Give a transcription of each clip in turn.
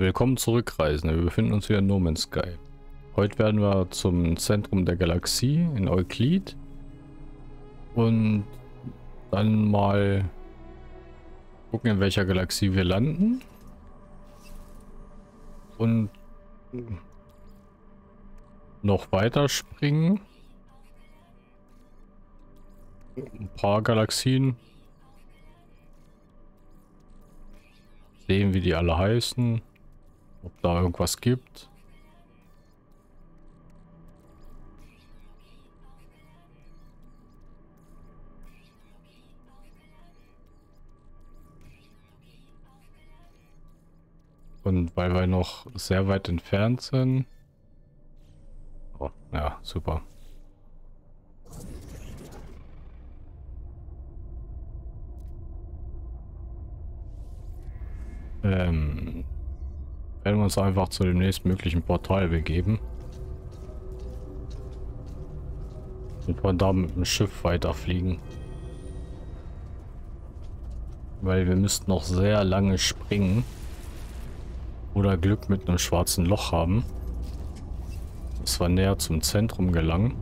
Willkommen zurück, Reisende. Wir befinden uns wieder in No Man's Sky. Heute werden wir zum Zentrum der Galaxie in Euklid und dann mal gucken, in welcher Galaxie wir landen und noch weiter springen. Ein paar Galaxien. Sehen, wie die alle heißen. Ob da irgendwas gibt. Und weil wir noch sehr weit entfernt sind. Oh, ja, super. Werden wir uns einfach zu dem nächstmöglichen Portal begeben. Und von da mit dem Schiff weiterfliegen. Weil wir müssten noch sehr lange springen. Oder Glück mit einem schwarzen Loch haben. Dass wir näher zum Zentrum gelangen.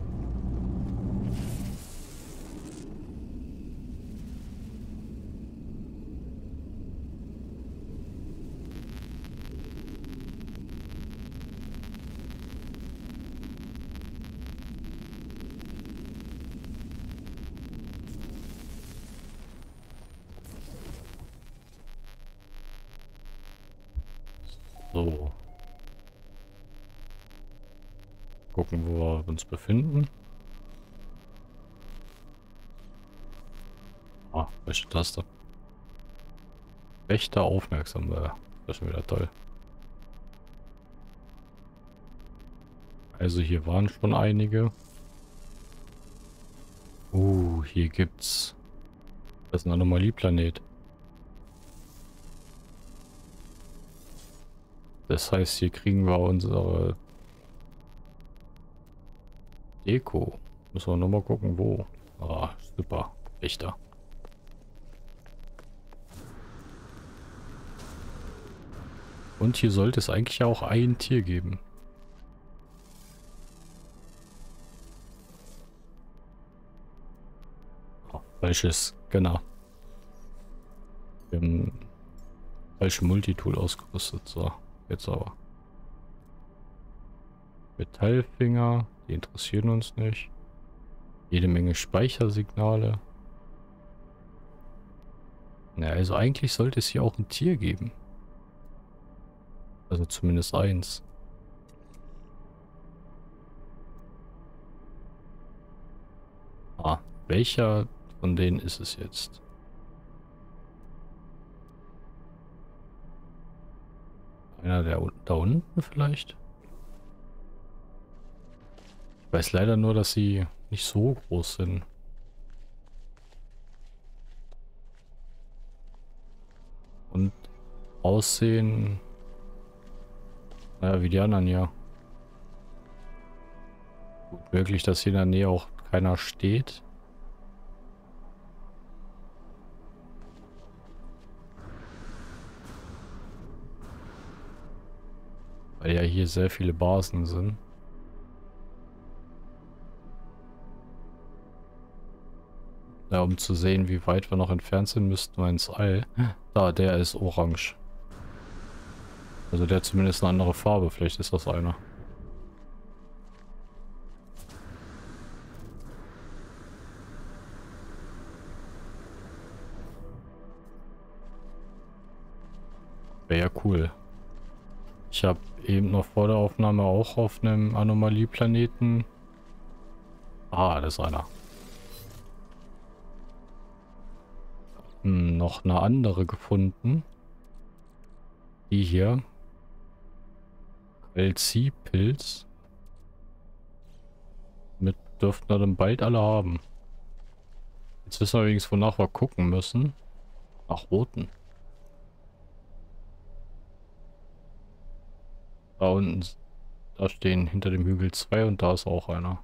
So. Gucken, wo wir uns befinden. Ah, welche Taste? Wächter aufmerksam. Das ist schon wieder toll. Also hier waren schon einige. Hier gibt's... Das ist ein Anomalieplanet. Das heißt, hier kriegen wir unsere Deko. Müssen wir nochmal gucken, wo. Ah, super. Wächter. Und hier sollte es eigentlich auch ein Tier geben. Oh, falsches, genau. Wir haben falsche Multitool ausgerüstet. So, jetzt aber. Metallfinger, die interessieren uns nicht. Jede Menge Speichersignale. Na, also eigentlich sollte es hier auch ein Tier geben. Also zumindest eins. Ah, welcher von denen ist es jetzt? Einer der da unten vielleicht? Ich weiß leider nur, dass sie nicht so groß sind. Und aussehen... Naja, wie die anderen ja. Gut möglich, dass hier in der Nähe auch keiner steht. Weil ja hier sehr viele Basen sind. Ja, um zu sehen, wie weit wir noch entfernt sind, müssten wir ins All. Da, der ist orange. Also der hat zumindest eine andere Farbe. Vielleicht ist das einer. Wäre ja cool. Ich habe eben noch vor der Aufnahme auch auf einem Anomalieplaneten... Ah, das ist einer. Noch eine andere gefunden. Die hier. LC-Pilz. Mit dürften wir dann bald alle haben. Jetzt wissen wir übrigens, wonach wir gucken müssen. Nach roten. Da unten, da stehen hinter dem Hügel 2 und da ist auch einer.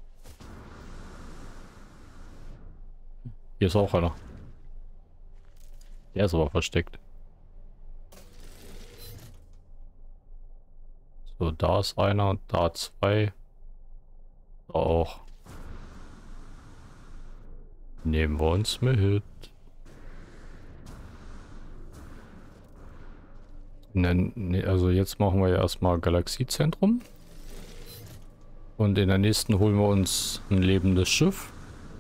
Hier ist auch einer. Der ist aber versteckt. So, da ist einer, da zwei. Da auch. Nehmen wir uns mit. Also jetzt machen wir ja erstmal Galaxiezentrum. Und in der nächsten holen wir uns ein lebendes Schiff.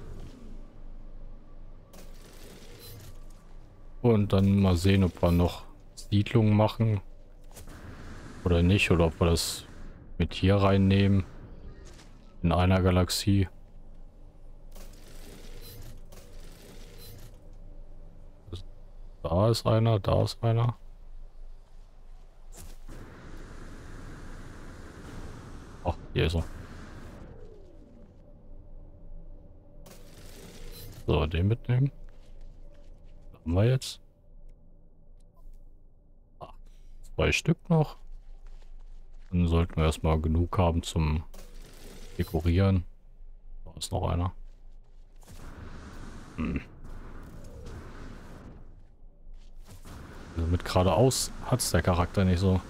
Und dann mal sehen, ob wir noch Siedlungen machen. Oder nicht. Oder ob wir das mit hier reinnehmen. In einer Galaxie. Da ist einer, da ist einer. Ach, hier ist er. So, den mitnehmen. Was haben wir jetzt? Ah, 2 Stück noch. Dann sollten wir erstmal genug haben zum Dekorieren. Da ist noch einer. Also mit geradeaus hat es der Charakter nicht so.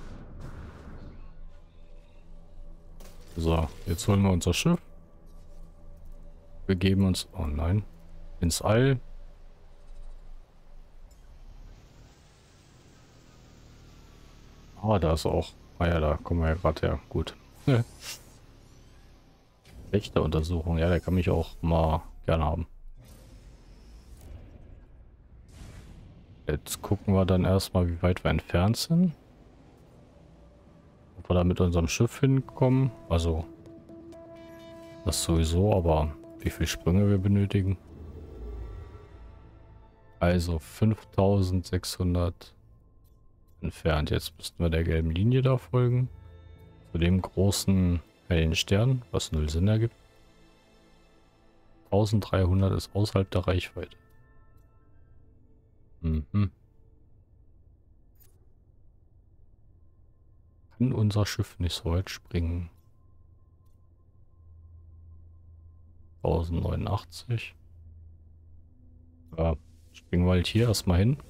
So, jetzt holen wir unser Schiff. Wir geben uns, oh nein, ins All. Ah, da ist auch. Ah ja, da kommen wir ja gerade her. Gut. Wächteruntersuchung. Ja, der kann mich auch mal gerne haben. Jetzt gucken wir dann erstmal, wie weit wir entfernt sind. Ob wir da mit unserem Schiff hinkommen. Also, das sowieso, aber wie viele Sprünge wir benötigen. Also 5600 entfernt. Jetzt müssten wir der gelben Linie da folgen. Zu dem großen hellen Stern, was 0 Sinn ergibt. 1300 ist außerhalb der Reichweite. Mhm. Kann unser Schiff nicht so weit springen? 1089. Ja, springen wir halt hier erstmal hin.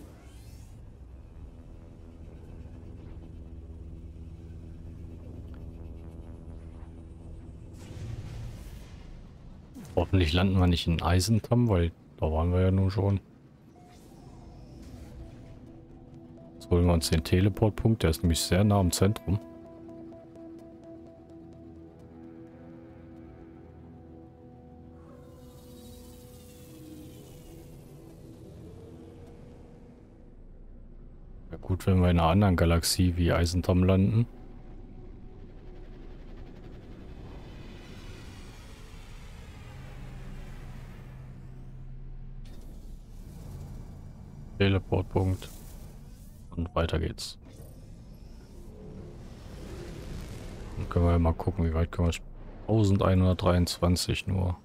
Hoffentlich landen wir nicht in Eisentam, weil da waren wir ja nun schon. Jetzt holen wir uns den Teleportpunkt, der ist nämlich sehr nah am Zentrum. Ja gut, wenn wir in einer anderen Galaxie wie Eisentam landen. Teleportpunkt. Und weiter geht's. Dann können wir ja mal gucken, wie weit können wir. 1123 nur.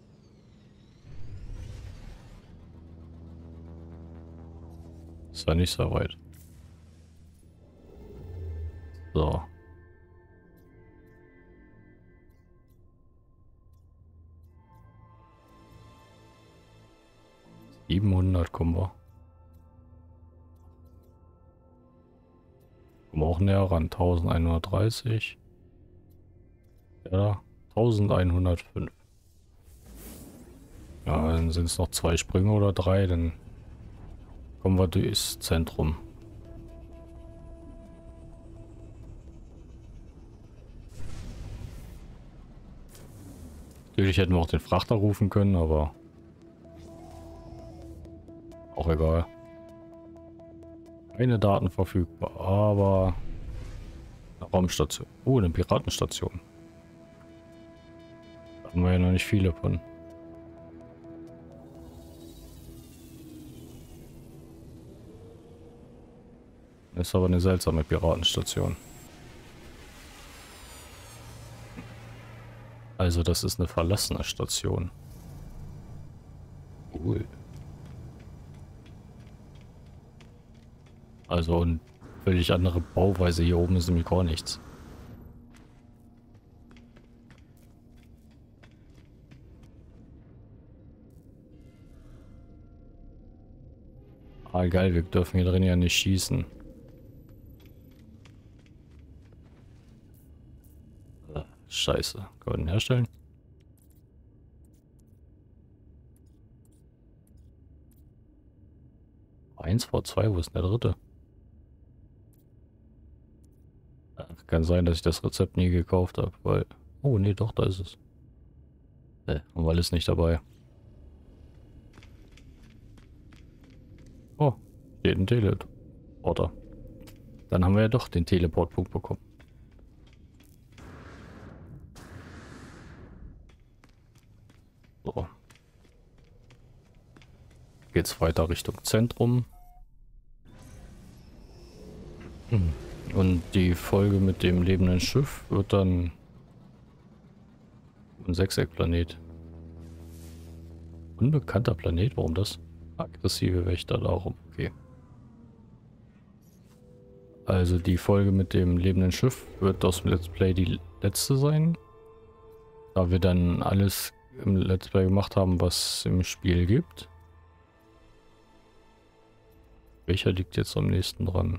Ist ja nicht so weit. So. $700 kommen wir. Kommen wir auch näher ran. 1130. Ja, 1105. Ja, dann sind es noch 2 Sprünge oder 3, dann kommen wir durchs Zentrum. Natürlich hätten wir auch den Frachter rufen können, aber auch egal. Keine Daten verfügbar, aber eine Raumstation. Oh, eine Piratenstation. Da haben wir ja noch nicht viele von. Das ist aber eine seltsame Piratenstation. Also das ist eine verlassene Station. Cool. Also eine völlig andere Bauweise. Hier oben ist nämlich gar nichts. Ah geil, wir dürfen hier drin ja nicht schießen. Scheiße. Können wir den herstellen? Eins vor zwei, wo ist denn der dritte? Ach, kann sein, dass ich das Rezept nie gekauft habe, weil... Oh, nee, doch, da ist es. Haben wir alles nicht dabei. Oh, steht ein Teleporter. Dann haben wir ja doch den Teleportpunkt bekommen. So. Geht's weiter Richtung Zentrum. Und die Folge mit dem lebenden Schiff wird dann ein Sechseckplanet. Unbekannter Planet, warum das? Aggressive Wächter, darum, okay. Also die Folge mit dem lebenden Schiff wird aus dem Let's Play die letzte sein. Da wir dann alles im Let's Play gemacht haben, was im Spiel gibt. Welcher liegt jetzt am nächsten dran?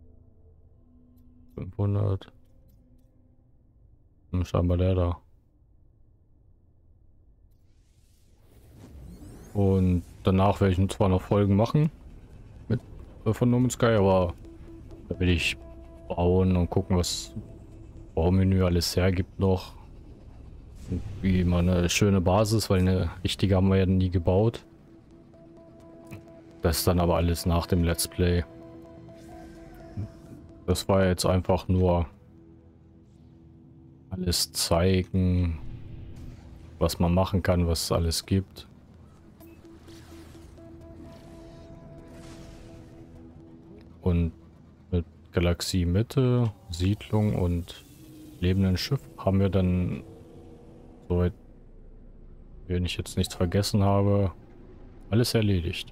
500. Scheinbar der da. Und danach werde ich zwar noch Folgen machen mit von No Man's Sky, aber da will ich bauen und gucken, was Baumenü alles hergibt noch. Und wie immer eine schöne Basis, weil eine richtige haben wir ja nie gebaut. Das ist dann aber alles nach dem Let's Play. Das war jetzt einfach nur alles zeigen, was man machen kann, was es alles gibt. Und mit Galaxie Mitte, Siedlung und lebenden Schiff haben wir dann, soweit wenn ich jetzt nichts vergessen habe, alles erledigt.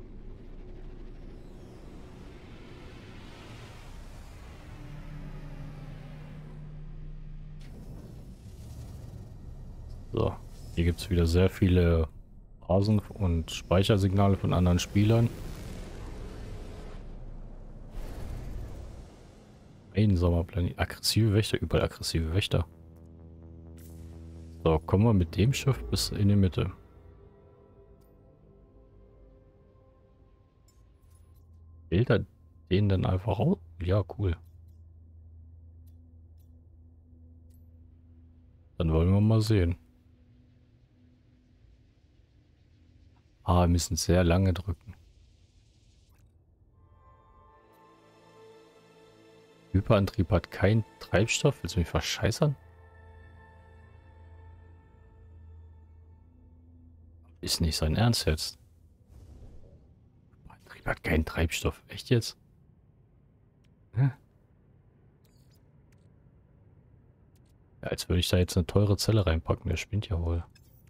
So, hier gibt es wieder sehr viele Basen und Speichersignale von anderen Spielern. Einsamer Planet. Aggressive Wächter, überall aggressive Wächter. So, kommen wir mit dem Schiff bis in die Mitte. Wählt er den dann einfach aus? Ja, cool. Dann wollen wir mal sehen. Ah, wir müssen sehr lange drücken. Hyperantrieb hat keinen Treibstoff. Willst du mich verscheißern? Ist nicht sein Ernst jetzt. Hyperantrieb hat keinen Treibstoff. Echt jetzt? Hä? Ja, als würde ich da jetzt eine teure Zelle reinpacken. Der spinnt ja wohl.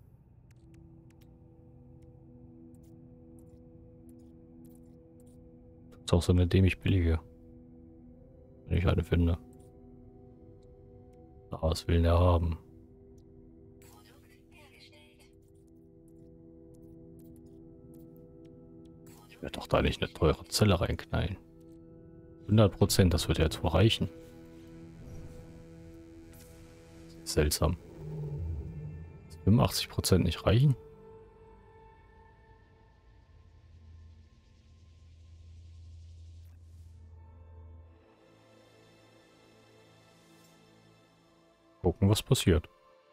Ist auch so eine dämlich billige. Wenn ich eine finde. Ah, was will der haben? Ich werde doch da nicht eine teure Zelle reinknallen. 100%, das wird ja jetzt wohl reichen. Seltsam. 85% nicht reichen? Gucken, was passiert.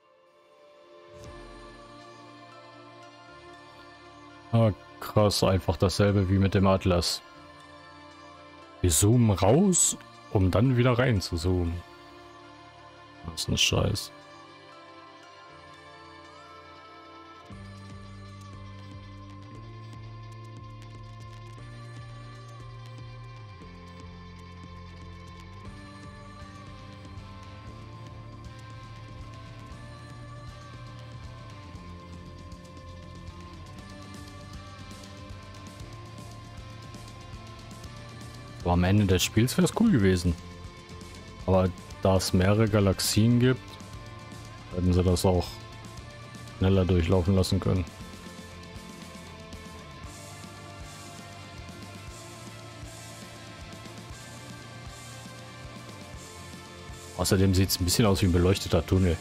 Ah, krass, einfach dasselbe wie mit dem Atlas. Wir zoomen raus, um dann wieder rein zu zoomen. Das ist ein Scheiß. Aber am Ende des Spiels wäre es cool gewesen. Aber da es mehrere Galaxien gibt, hätten sie das auch schneller durchlaufen lassen können. Außerdem sieht es ein bisschen aus wie ein beleuchteter Tunnel.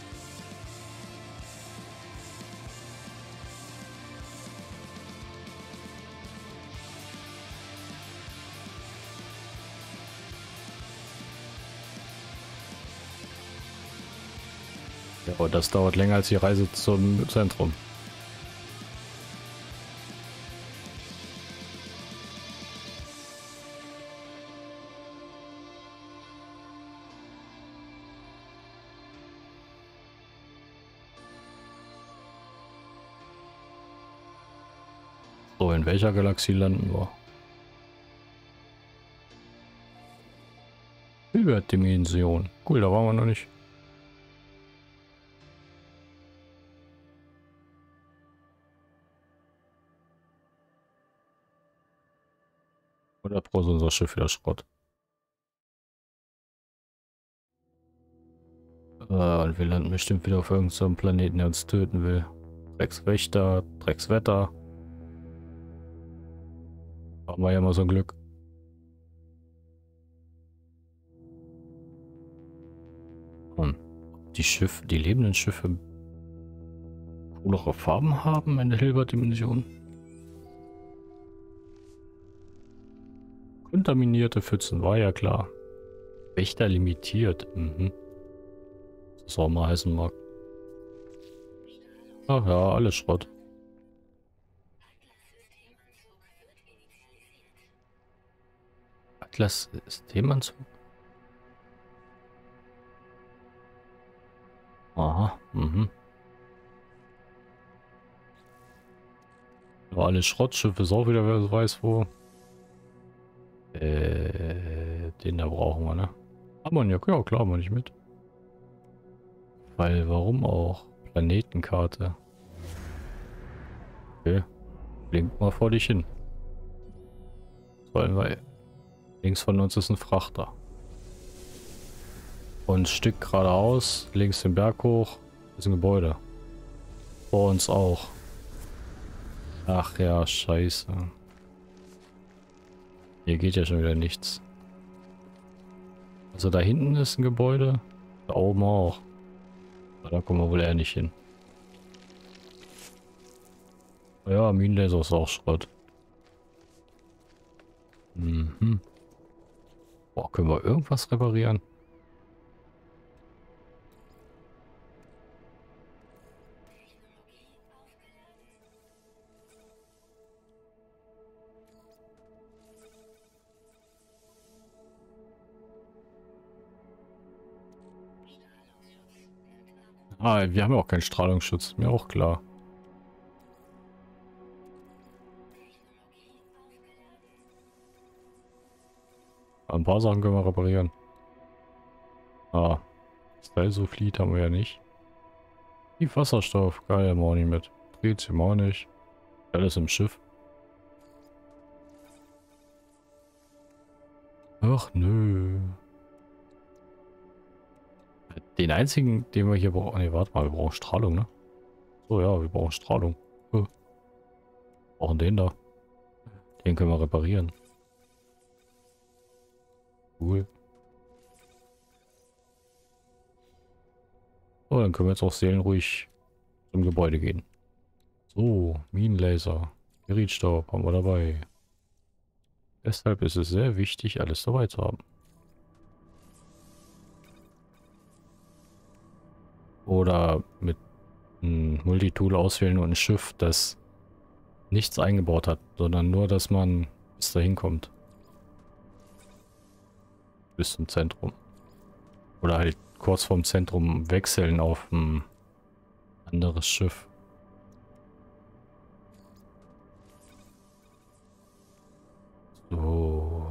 Ja, aber das dauert länger als die Reise zum Zentrum. So, in welcher Galaxie landen wir? Hilbert-Dimension. Cool, da waren wir noch nicht. Oder pro ist unser Schiff wieder Schrott. Und wir landen bestimmt wieder auf irgendeinem Planeten, der uns töten will. Dreckswächter, Dreckswetter. Haben wir ja mal so ein Glück. Die lebenden Schiffe coolere Farben haben in der Hilbert-Dimension. Kontaminierte Pfützen, war ja klar. Wächter limitiert. Mhm. Was das auch mal heißen mag. Ach ja, alles Schrott. Atlas-Systemanzug? Aha, mhm. Aber alle Schrottschiffe ist auch wieder, wer weiß wo. Den da brauchen wir, ne? Ammoniak, ja klar, aber nicht mit. Weil, warum auch? Planetenkarte. Okay. Blink mal vor dich hin. Weil links von uns ist ein Frachter. Und ein Stück geradeaus, links den Berg hoch, ist ein Gebäude. Vor uns auch. Ach ja, scheiße. Hier geht ja schon wieder nichts. Also da hinten ist ein Gebäude. Da oben auch. Aber da kommen wir wohl eher nicht hin. Ja, Minenlaser ist auch Schrott. Mhm. Boah, können wir irgendwas reparieren? Ah, wir haben ja auch keinen Strahlungsschutz. Mir auch klar. Ein paar Sachen können wir reparieren. Ah, Style-Sulfid haben wir ja nicht. Die Wasserstoff, geil, haben wir auch nicht mit. Tritium auch nicht. Alles im Schiff. Ach nö. Den einzigen, den wir hier brauchen. Ne, warte mal, wir brauchen Strahlung, ne? So, ja, wir brauchen Strahlung. Brauchen den da. Den können wir reparieren. Cool. So, dann können wir jetzt auch seelenruhig zum Gebäude gehen. So, Minenlaser. Gerichtsstaub haben wir dabei. Deshalb ist es sehr wichtig, alles dabei zu haben. Oder mit einem Multitool auswählen und ein Schiff, das nichts eingebaut hat, sondern nur, dass man bis dahin kommt. Bis zum Zentrum. Oder halt kurz vorm Zentrum wechseln auf ein anderes Schiff. So.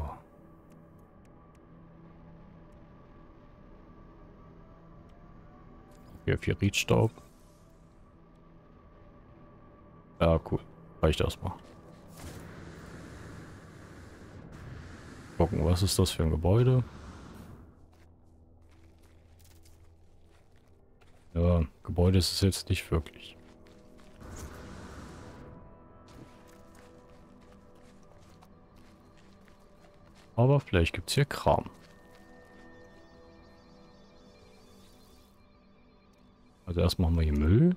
Hier 4 Riedstaub. Ja, cool. Reicht erstmal. Gucken, was ist das für ein Gebäude? Ja, Gebäude ist es jetzt nicht wirklich. Aber vielleicht gibt es hier Kram. Also erst machen wir hier Müll.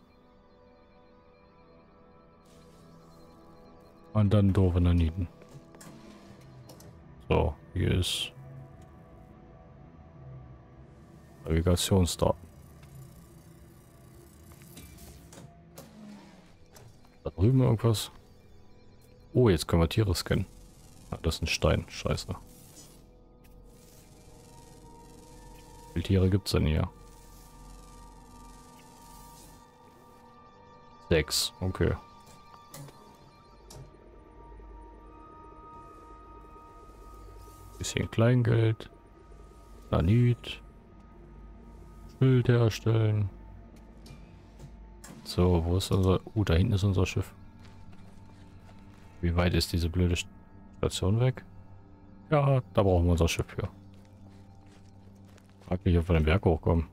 Und dann doofe Naniten. So, hier ist Navigationsdaten. Da drüben irgendwas. Oh, jetzt können wir Tiere scannen. Ah, das ist ein Stein. Scheiße. Wie viele Tiere gibt es denn hier? 6. Okay. Bisschen Kleingeld. Nanit. Schild herstellen. So, wo ist unser... da hinten ist unser Schiff. Wie weit ist diese blöde Station weg? Ja, da brauchen wir unser Schiff für. Frag mich, ob wir den Berg hochkommen.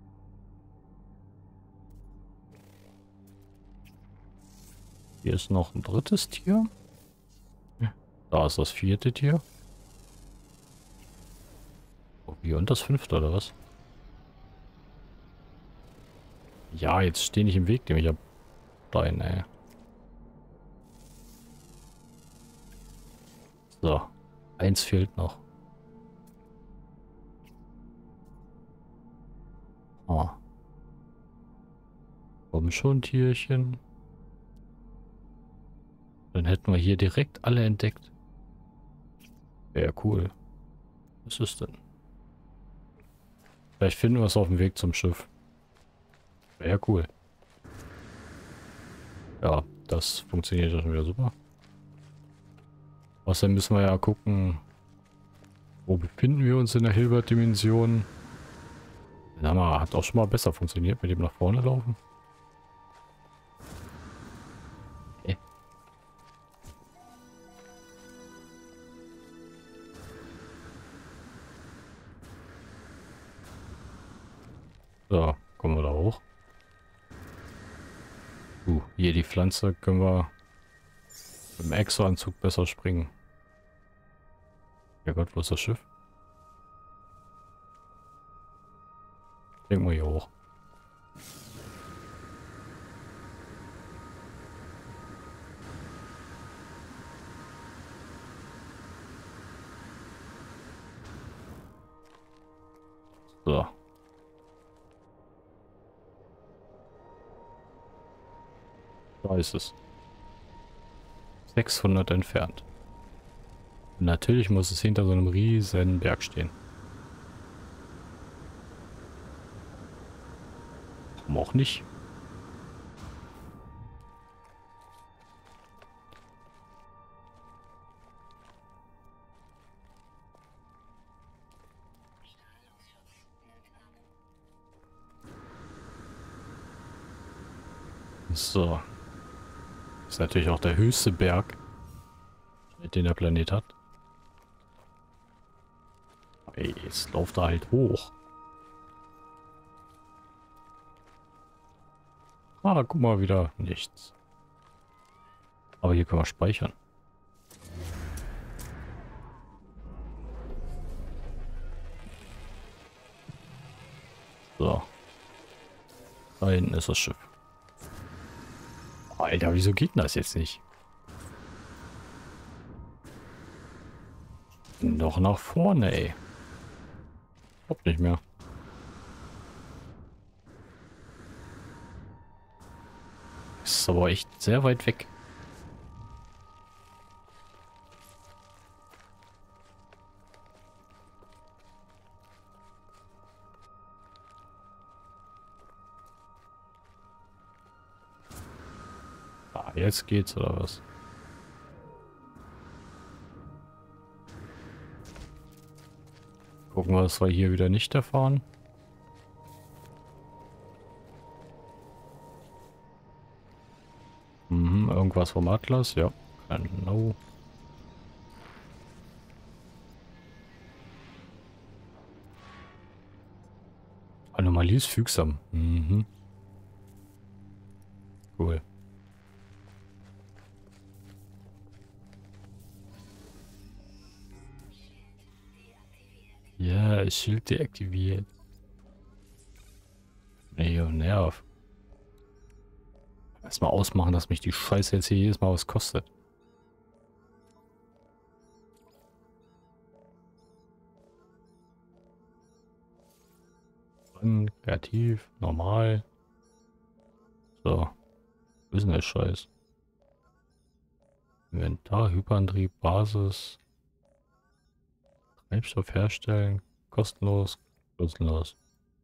Hier ist noch ein drittes Tier. Da ist das vierte Tier. Oh, hier und das fünfte, oder was? Ja, jetzt steh nicht im Weg, dem ich hab. Stein, ey. So. Eins fehlt noch. Ah. Komm schon, Tierchen. Dann hätten wir hier direkt alle entdeckt. Wäre cool. Was ist denn? Vielleicht finden wir es auf dem Weg zum Schiff. Wäre cool. Ja, das funktioniert schon wieder super. Außerdem müssen wir ja gucken, wo befinden wir uns in der Hilbert-Dimension. Hat auch schon mal besser funktioniert mit dem nach vorne laufen. So, kommen wir da hoch. Hier die Pflanze können wir mit dem Exo-Anzug besser springen. Ja Gott, wo ist das Schiff? Denken wir hier hoch. So. Da ist es. 600 entfernt. Und natürlich muss es hinter so einem riesen Berg stehen. Warum auch nicht? So. Das ist natürlich auch der höchste Berg, den der Planet hat. Ey, jetzt läuft er halt hoch. Ah, guck mal, wieder nichts. Aber hier können wir speichern. So. Da hinten ist das Schiff. Alter, wieso geht denn das jetzt nicht? Noch nach vorne, ey. Kommt nicht mehr. Ist aber echt sehr weit weg. Ah, jetzt geht's, oder was? Gucken wir, dass wir hier wieder nicht erfahren. Irgendwas vom Atlas, ja. Genau. Anomalie ist fügsam. Cool. Ja, Schild deaktiviert. Nee, nerv. Erstmal ausmachen, dass mich die Scheiße jetzt hier jedes Mal was kostet. Dann kreativ, normal. So, wo ist denn der Scheiß? Inventar, Hyperantrieb, Basis, Treibstoff herstellen, kostenlos, kostenlos.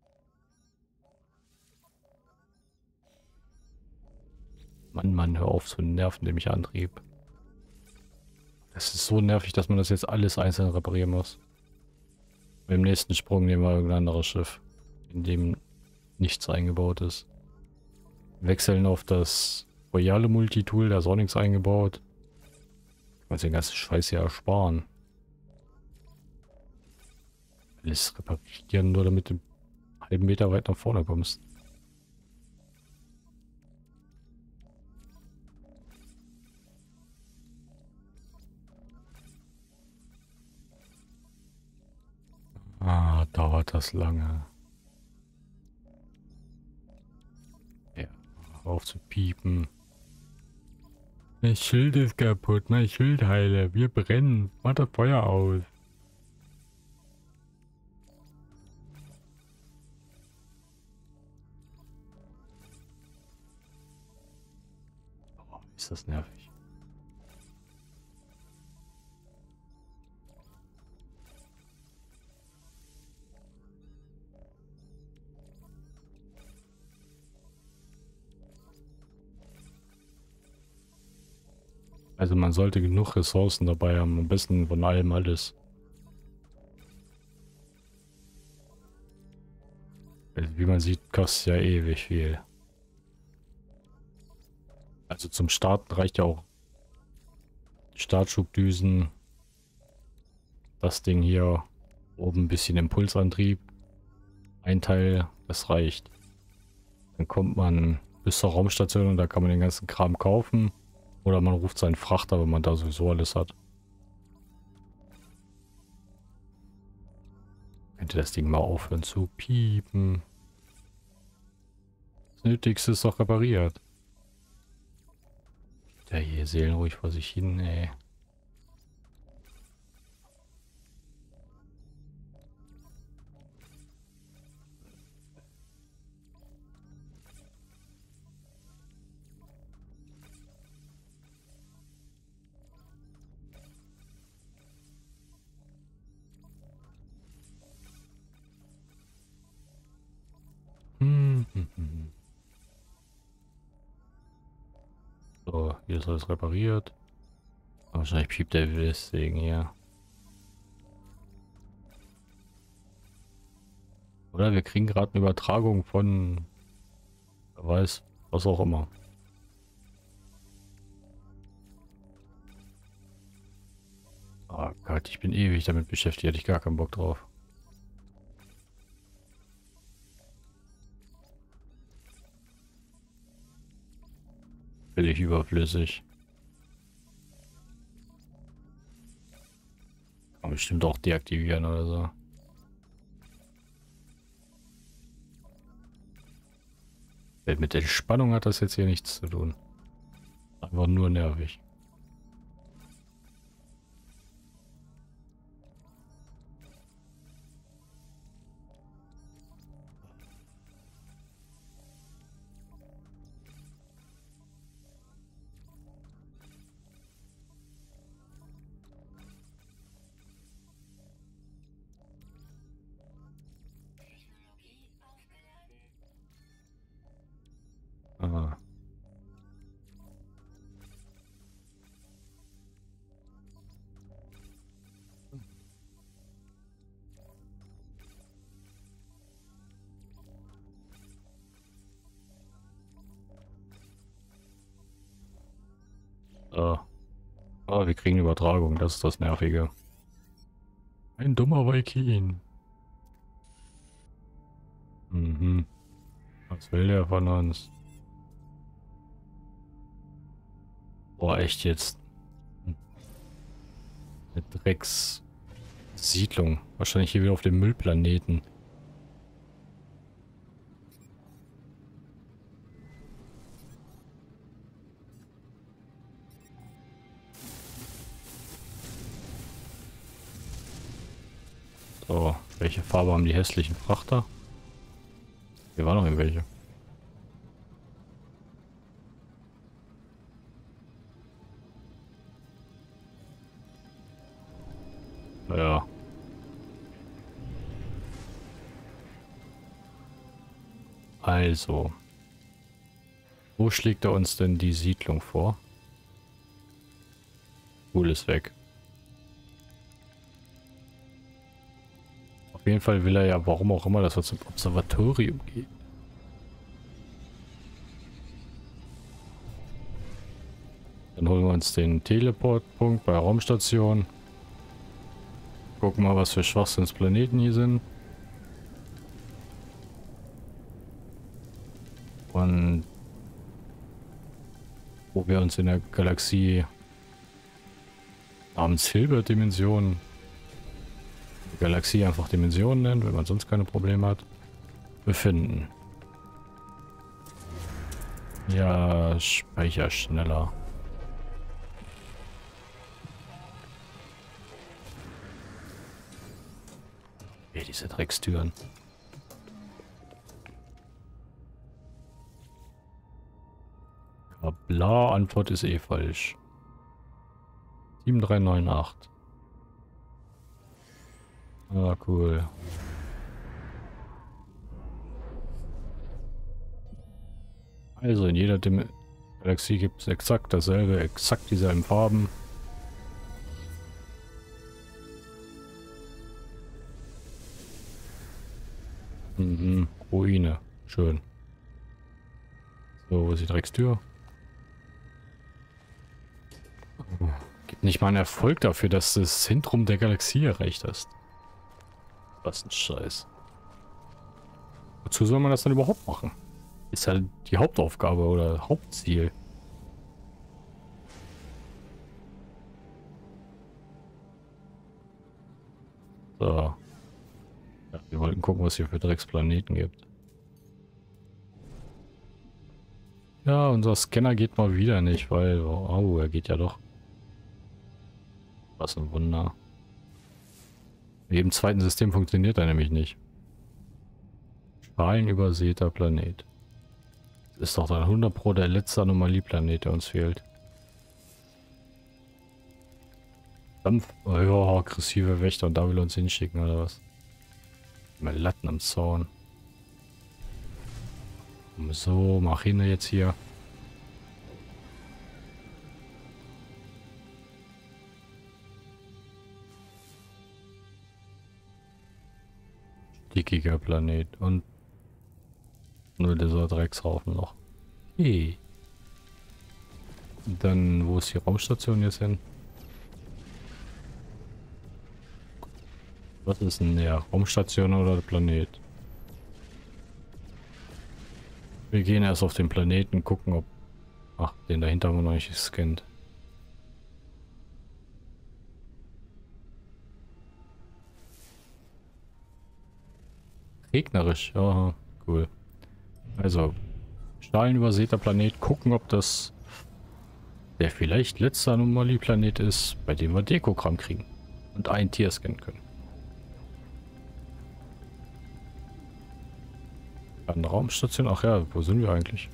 Mann, Mann, hör auf zu nerven, der mich Antrieb. Das ist so nervig, dass man das jetzt alles einzeln reparieren muss. Beim nächsten Sprung nehmen wir irgendein anderes Schiff, in dem nichts eingebaut ist. Wechseln auf das royale Multitool, da ist auch nichts eingebaut. Ich muss den ganzen Scheiß hier ersparen. Alles reparieren, nur damit du einen halben Meter weit nach vorne kommst. Ah, dauert das lange. Ja, auf zu piepen. Mein Schild ist kaputt, mein Schildheile. Wir brennen. Mach das Feuer aus. Oh, ist das nervig. Also man sollte genug Ressourcen dabei haben, am besten von allem alles. Also wie man sieht, kostet ja ewig viel. Also zum Starten reicht ja auch Startschubdüsen. Das Ding hier oben ein bisschen Impulsantrieb. Ein Teil, das reicht. Dann kommt man bis zur Raumstation und da kann man den ganzen Kram kaufen. Oder man ruft seinen Frachter, wenn man da sowieso alles hat. Könnte das Ding mal aufhören zu piepen. Das Nötigste ist doch repariert. Der hier seelenruhig vor sich hin, ey. So, hier ist alles repariert. Wahrscheinlich piept der deswegen hier. Oder wir kriegen gerade eine Übertragung von, wer weiß, was auch immer. Oh Gott, ich bin ewig damit beschäftigt, hätte ich gar keinen Bock drauf. Völlig überflüssig. Kann man bestimmt auch deaktivieren oder so. Mit der Spannung hat das jetzt hier nichts zu tun. Einfach nur nervig. Ah. So. Ah, wir kriegen Übertragung, das ist das Nervige. Ein dummer Viking. Mhm. Was will der von uns? Boah, echt jetzt. Eine Dreckssiedlung. Wahrscheinlich hier wieder auf dem Müllplaneten. Welche Farbe haben die hässlichen Frachter? Hier waren noch irgendwelche. Naja. Also. Wo schlägt er uns denn die Siedlung vor? Cool ist weg. Auf jeden Fall will er ja, warum auch immer, dass wir zum Observatorium gehen. Dann holen wir uns den Teleportpunkt bei Raumstation. Gucken mal, was für Schwachsinnsplaneten hier sind. Und wo wir uns in der Galaxie namens Hilbert-Dimension, die Galaxie einfach Dimension nennt, wenn man sonst keine Probleme hat, befinden. Ja, speicher schneller. Ey, diese Dreckstüren. Ja, bla, Antwort ist eh falsch. 7398. Ah, cool. Also in jeder Galaxie gibt es exakt dasselbe, exakt dieselben Farben. Mhm, Ruine. Schön. So, wo ist die Dreckstür? Oh, gibt nicht mal einen Erfolg dafür, dass das Zentrum der Galaxie erreicht ist. Was ein Scheiß. Wozu soll man das dann überhaupt machen? Ist halt die Hauptaufgabe oder Hauptziel. So. Ja, wir wollten gucken, was hier für Drecksplaneten gibt. Ja, unser Scanner geht mal wieder nicht, weil... Oh, er geht ja doch. Was ein Wunder. Mit jedem zweiten System funktioniert er nämlich nicht. Strahlenübersäter Planet. Das ist doch dann 100 Pro der letzte Anomalieplanet, der uns fehlt. Dampf... Oh, ja, aggressive Wächter und da will er uns hinschicken, oder was? Mal Latten am Zaun. So, mach ihn jetzt hier. Stickiger Planet und nur dieser Dreckshaufen noch. Okay. Dann, wo ist die Raumstation jetzt hin? Was ist denn der? Raumstation oder der Planet? Wir gehen erst auf den Planeten, gucken, ob... Ach, den dahinter haben wir noch nicht gescannt. Regnerisch, ja, cool. Also, strahlenübersäter Planet, gucken, ob das der vielleicht letzte Anomalieplanet ist, bei dem wir Dekogramm kriegen und ein Tier scannen können. Eine Raumstation, ach ja, wo sind wir eigentlich?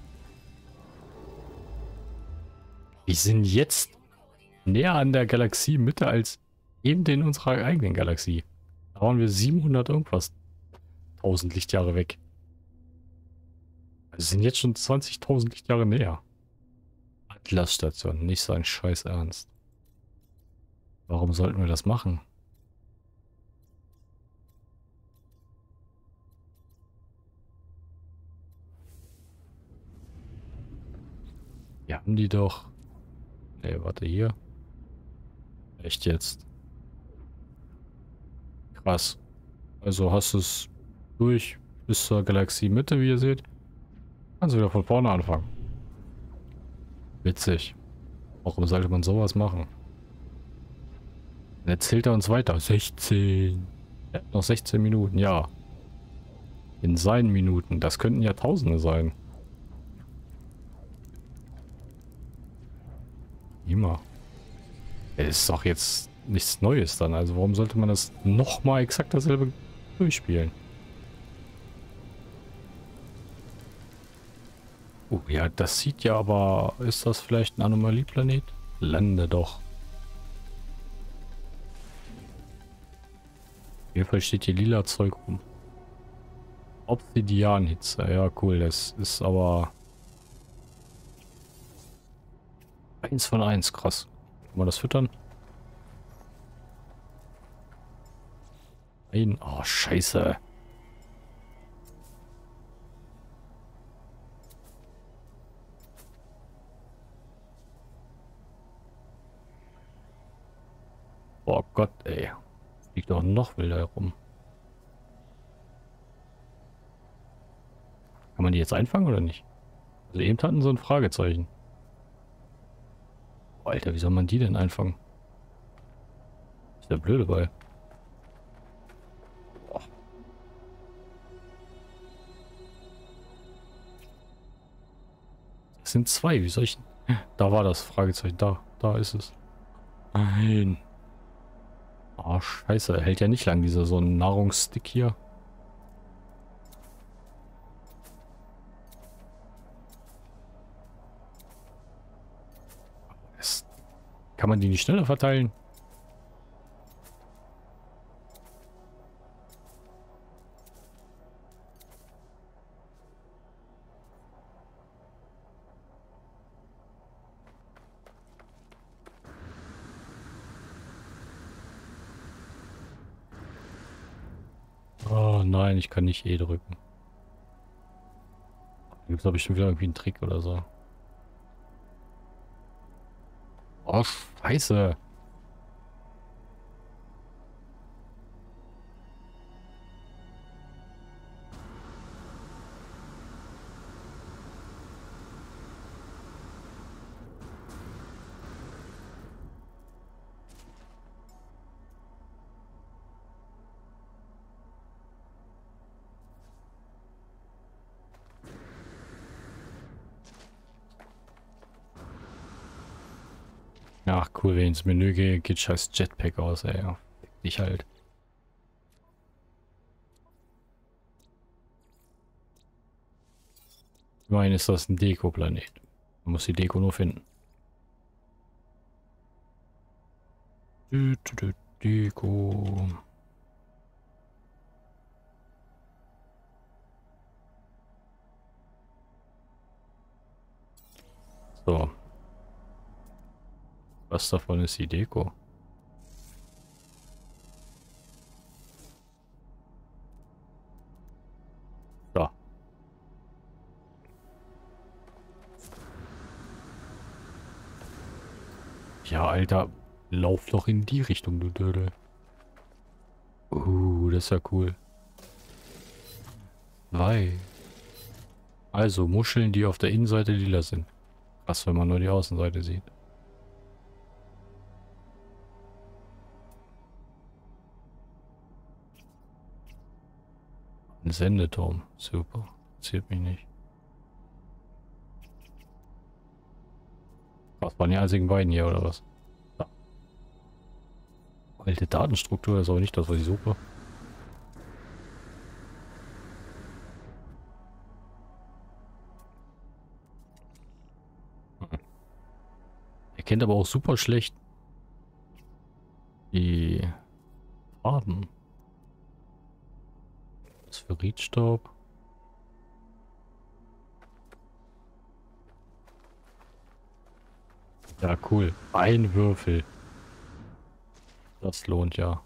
Wir sind jetzt näher an der Galaxiemitte als eben in unserer eigenen Galaxie. Da waren wir 700 irgendwas 1000 Lichtjahre weg. Wir sind jetzt schon 20.000 Lichtjahre näher. Atlas-Station, nicht so ein Scheiß Ernst. Warum sollten wir das machen? Wir haben die doch... Ne, warte, hier. Echt jetzt? Krass. Also hast du es durch bis zur Galaxiemitte, wie ihr seht. Kannst du wieder von vorne anfangen. Witzig. Warum sollte man sowas machen? Dann erzählt er uns weiter. 16. Er hat noch 16 Minuten, ja. In seinen Minuten. Das könnten ja Tausende sein. Immer. Es ist doch jetzt nichts Neues dann. Also warum sollte man das nochmal exakt dasselbe durchspielen. Oh ja, das sieht ja aber... Ist das vielleicht ein Anomalieplanet? Lande doch. Auf jeden Fall steht hier lila Zeug rum. Obsidianhitze. Ja, cool. Das ist aber... 1 von 1. Krass. Kann man das füttern? Nein. Oh, scheiße. Oh Gott, ey. Fliegt doch noch wilder herum. Kann man die jetzt einfangen oder nicht? Also eben hatten so ein Fragezeichen. Oh, Alter, wie soll man die denn einfangen? Ist der blöde Ball. Oh. Das sind zwei, wie soll ich... Da war das Fragezeichen, da ist es. Nein. Oh, scheiße, hält ja nicht lang, dieser so ein Nahrungsstick hier. Kann man die nicht schneller verteilen? Oh nein, ich kann nicht E drücken. Da gibt es, glaube ich, schon wieder irgendwie einen Trick oder so. Oh, scheiße. Ach cool, wenn ich ins Menü gehe, geht scheiß Jetpack aus, ey. Ja, ich halt. Immerhin ist das ein Deko-Planet. Man muss die Deko nur finden. Deko. So. Was davon ist die Deko? Da. Ja, Alter. Lauf doch in die Richtung, du Dödel. Das ist ja cool. Zwei. Also Muscheln, die auf der Innenseite lila sind. Was, wenn man nur die Außenseite sieht. Ein Sendeturm. Super. Interessiert mich nicht. Was waren die einzigen beiden hier, oder was? Ja. Alte Datenstruktur ist aber nicht das, was ich suche. Er kennt aber auch super schlecht die Farben. Was für Riedstaub. Ja, cool. Ein Würfel. Das lohnt ja.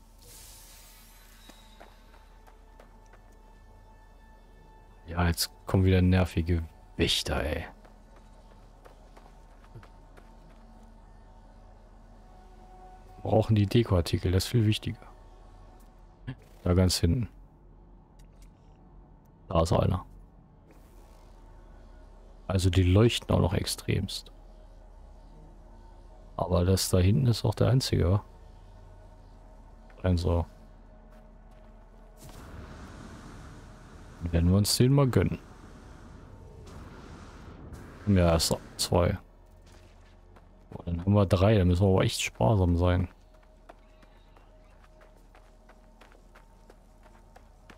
Ja, jetzt kommen wieder nervige Wächter, ey. Wir brauchen die Dekoartikel, das ist viel wichtiger. Da ganz hinten. Da ist einer. Also die leuchten auch noch extremst. Aber das da hinten ist auch der einzige. Also. Werden wir uns den mal gönnen. Ja, erst zwei. Oh, dann haben wir drei, da müssen wir aber echt sparsam sein.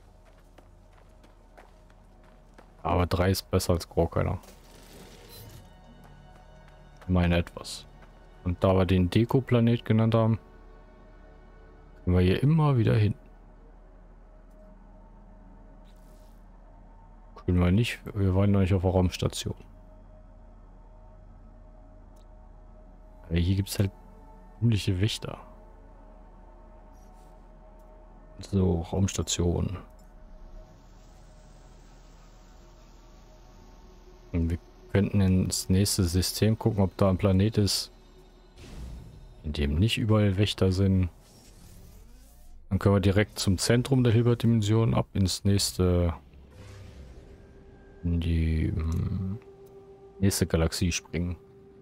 Aber 3 ist besser als gar keiner. Ich meine etwas. Und da wir den Deko-Planet genannt haben, können wir hier immer wieder hin. Können wir nicht, wir waren noch nicht auf der Raumstation. Aber hier gibt es halt ziemliche Wächter. So, Raumstation. Und wir könnten ins nächste System gucken, ob da ein Planet ist, in dem nicht überall Wächter sind. Dann können wir direkt zum Zentrum der Hilbert-Dimension ab ins nächste, in die nächste Galaxie springen.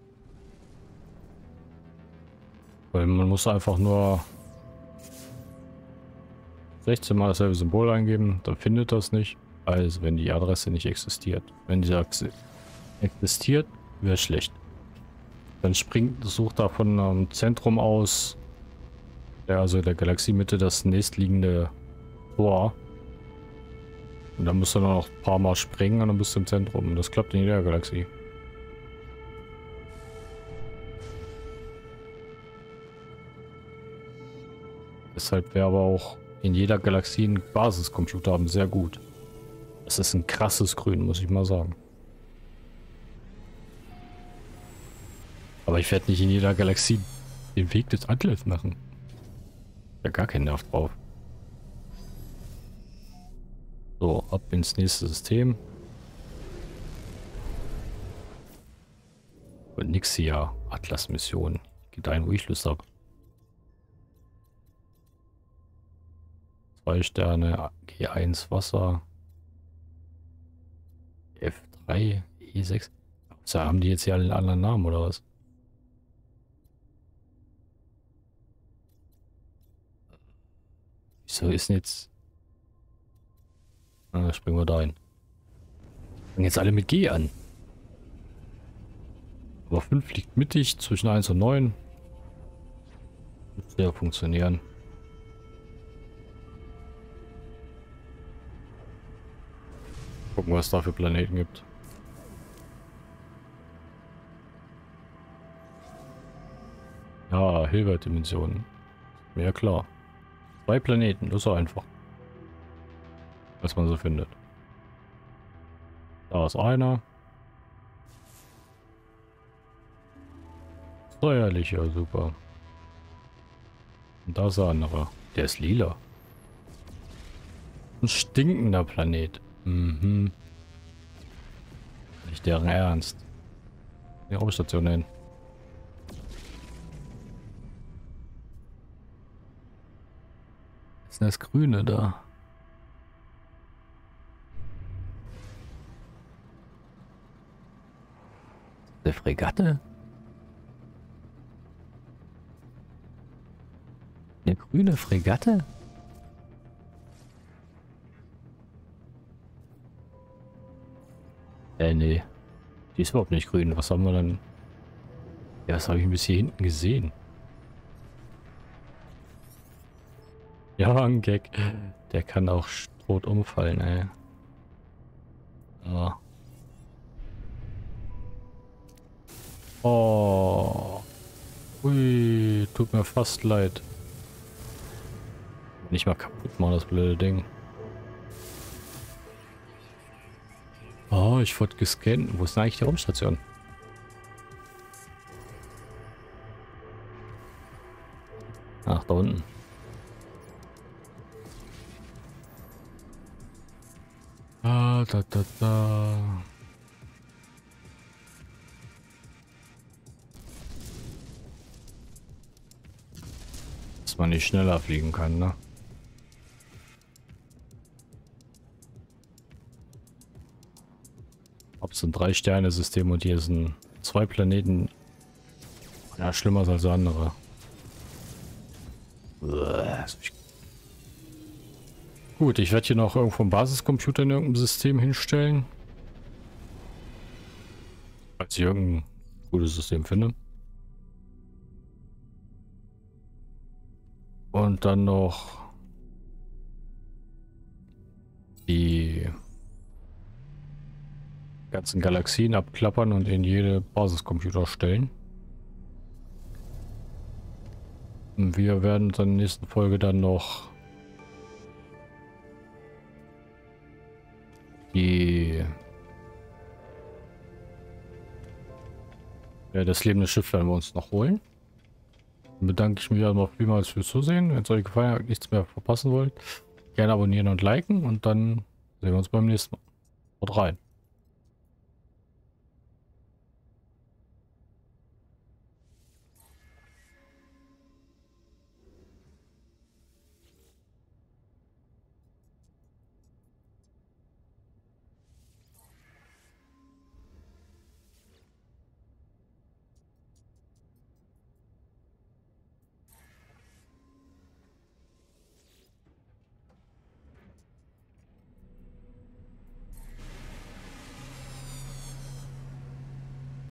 Weil man muss einfach nur 16 Mal dasselbe Symbol eingeben, dann findet das nicht. Also wenn die Adresse nicht existiert. Wenn die Achse existiert, wäre schlecht. Dann sucht da von einem Zentrum aus, ja, also der Galaxiemitte, das nächstliegende Tor. Und dann musst du noch ein paar Mal springen und dann bist du im Zentrum. Und das klappt in jeder Galaxie. Deshalb wäre aber auch in jeder Galaxie ein Basiscomputer haben sehr gut. Das ist ein krasses Grün, muss ich mal sagen. Aber ich werde nicht in jeder Galaxie den Weg des Atlas machen. Da gar keinen Nerv drauf. So, ab ins nächste System. Und nix hier. Atlas-Mission. Geht ein, wo ich Lust habe. 2 Sterne, G1 Wasser. F3, E6. So, haben die jetzt hier alle einen anderen Namen oder was? Wieso ist denn jetzt... Ah, springen wir da hin. Fangen jetzt alle mit G an. Aber 5 liegt mittig zwischen 1 und 9. Müsste ja funktionieren. Gucken, was es da für Planeten gibt. Ja, Hilbert-Dimensionen. Ja klar. 2 Planeten, das ist doch einfach. Was man so findet. Da ist einer. Steuerlich, ja super. Und da ist der andere. Der ist lila. Ein stinkender Planet. Mhm. Nicht deren Ernst. Die Raumstation hin. Was ist denn das Grüne da? Der Fregatte? Eine grüne Fregatte? Nee. Die ist überhaupt nicht grün. Was haben wir dann? Ja, was habe ich bis hier hinten gesehen? Ja, ein Gag. Der kann auch tot umfallen, ey. Ah. Oh. Ui, tut mir fast leid. Nicht mal kaputt machen, das blöde Ding. Oh, ich wurde gescannt. Wo ist denn eigentlich die Raumstation? Ach, da unten. Ah, da. Dass man nicht schneller fliegen kann, ne? Ob es ein 3-Sterne-System und hier sind 2 Planeten. Ja, schlimmer als andere. Gut, ich werde hier noch irgendwo einen Basiscomputer in irgendeinem System hinstellen. Falls ich irgendein gutes System finde. Und dann noch ganzen Galaxien abklappern und in jede Basiscomputer stellen. Und wir werden uns in der nächsten Folge dann noch das lebende Schiff werden wir uns noch holen. Dann bedanke ich mich also vielmals fürs Zusehen. Wenn es euch gefallen hat, nichts mehr verpassen wollt, gerne abonnieren und liken und dann sehen wir uns beim nächsten Mal. Haut rein.